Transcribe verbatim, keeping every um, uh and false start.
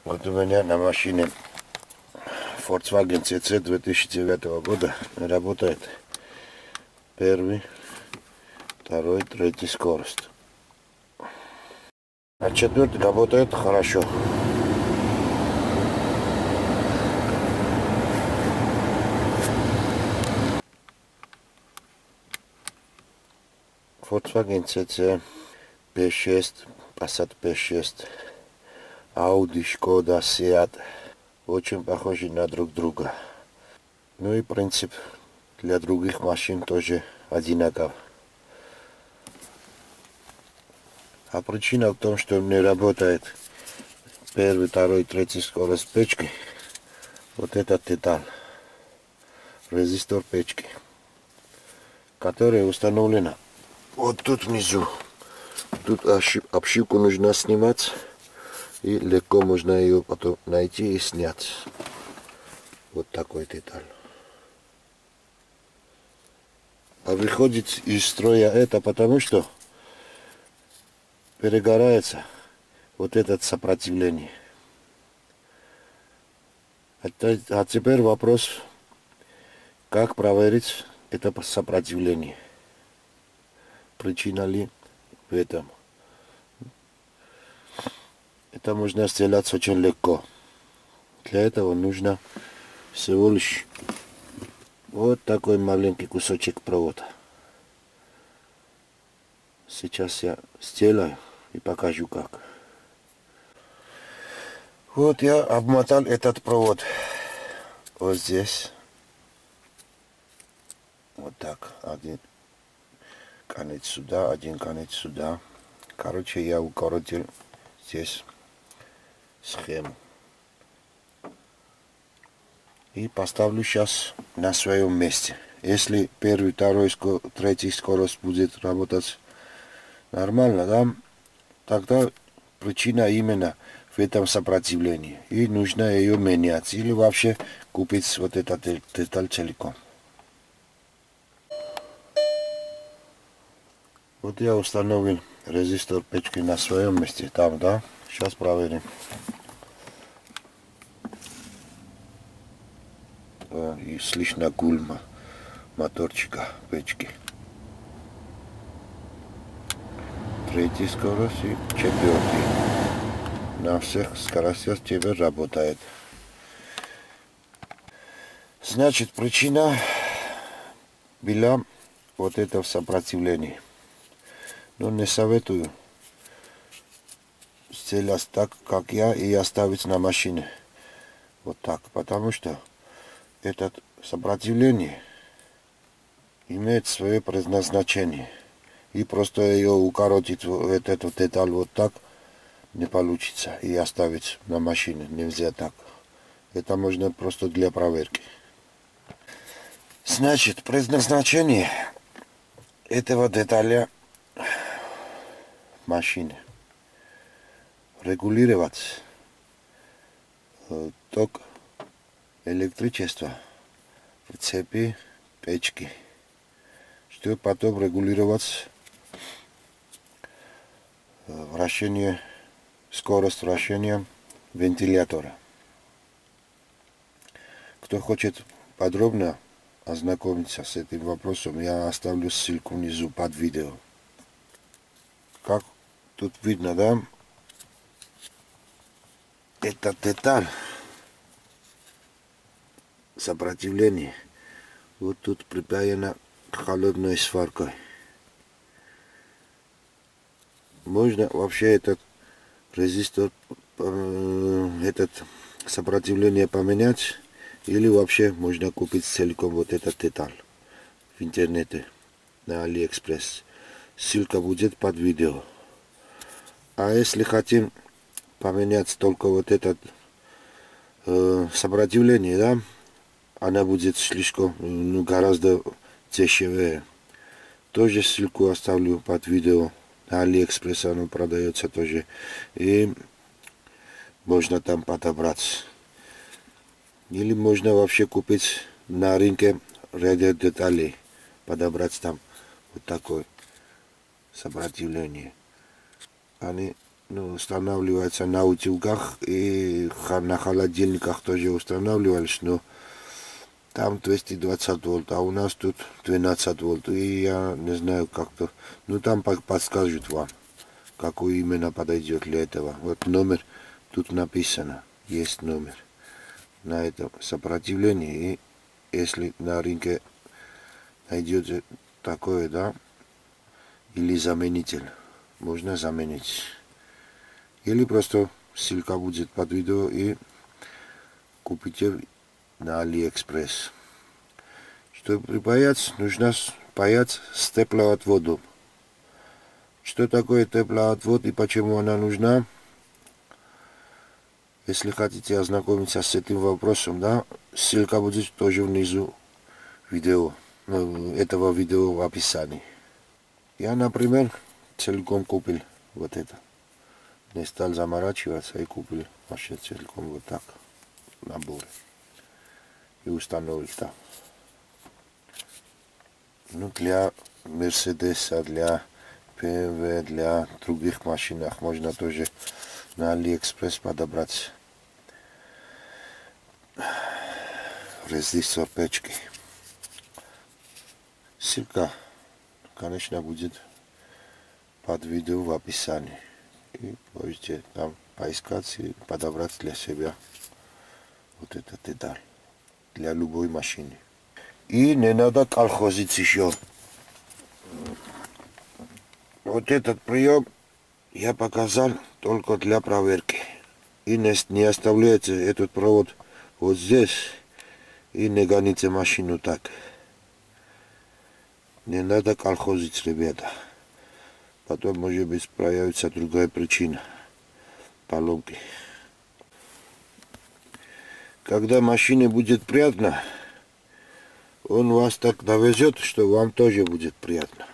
Вот у меня на машине Volkswagen си си две тысячи девятого года работает первый, второй, третий скорость. А четвертый работает хорошо. Volkswagen си си, пи шесть, Passat пи шесть, Audi, Skoda, Seat очень похожи на друг друга. Ну и принцип для других машин тоже одинаков. А причина в том, что не работает первый, второй, третий скорость печки. Вот этот деталь, резистор печки, которая установлена вот тут внизу. Тут обшивку нужно снимать, и легко можно ее потом найти и снять. Вот такой деталь. А выходит из строя это потому, что перегорается вот это сопротивление. А теперь вопрос, как проверить это сопротивление. Причина ли в этом? Это можно сделать очень легко. Для этого нужно всего лишь вот такой маленький кусочек провода. Сейчас я сделаю и покажу как. Вот я обмотал этот провод вот здесь. Вот так. Один конец сюда, один конец сюда. Короче, я укоротил здесь схему. И поставлю сейчас на своем месте. Если первый, второй, третий скорость будет работать нормально, да, тогда причина именно в этом сопротивлении. И нужно ее менять. Или вообще купить вот этот деталь целиком. Вот я установил резистор печки на своем месте. Там, да. Сейчас проверим. И слышно гул моторчика печки. Третий скорость и четвертый. На всех скоростях теперь работает. Значит, причина была вот это сопротивление. Но не советую сделать так, как я, и оставить на машине. Вот так. Потому что это сопротивление имеет свое предназначение. И просто ее укоротить вот эту деталь вот так не получится. И оставить на машине нельзя так. Это можно просто для проверки. Значит, предназначение этого деталя машины регулировать ток электричества в цепи печки, чтобы потом регулировать вращение, скорость вращения вентилятора. Кто хочет подробно ознакомиться с этим вопросом, я оставлю ссылку внизу под видео. Как тут видно, да? Эта деталь сопротивление вот тут припаяна холодной сваркой. Можно вообще этот резистор, этот сопротивление поменять, или вообще можно купить целиком вот этот деталь в интернете на Алиэкспресс. Ссылка будет под видео. А если хотим поменять только вот этот э, сопротивление, да, она будет слишком, ну, гораздо дешевле. Тоже ссылку оставлю под видео. На Алиэкспресс оно продается тоже. И можно там подобрать. Или можно вообще купить на рынке ряд деталей. Подобрать там вот такое сопротивление. Они ну, устанавливается на утюгах и на холодильниках тоже устанавливались, но там двести двадцать вольт, а у нас тут двенадцать вольт. И я не знаю как-то, ну там подскажут вам, какой именно подойдет для этого. Вот номер тут написано, есть номер на этом сопротивлении. И если на рынке найдете такое, да, или заменитель, можно заменить. Или просто ссылка будет под видео и купите на Алиэкспресс. Чтобы припаять, нужно паять с теплоотводом. Что такое теплоотвод и почему она нужна? Если хотите ознакомиться с этим вопросом, да, ссылка будет тоже внизу видео, этого видео в описании. Я, например, целиком купил вот это. Не стал заморачиваться и купил вообще целиком вот так набор. И установил там. Ну, для Мерседеса, для бэ эм вэ, для других машинах можно тоже на Алиэкспресс подобрать резистор печки. Ссылка, конечно, будет под видео в описании. И можете там поискать и подобрать для себя вот этот деталь для любой машины. И не надо колхозить еще. Вот этот прием я показал только для проверки. И не, не оставляйте этот провод вот здесь и не гоните машину так. Не надо колхозить, ребята. Потом, может быть, проявится другая причина поломки. Когда машине будет приятно, он вас так довезет, что вам тоже будет приятно.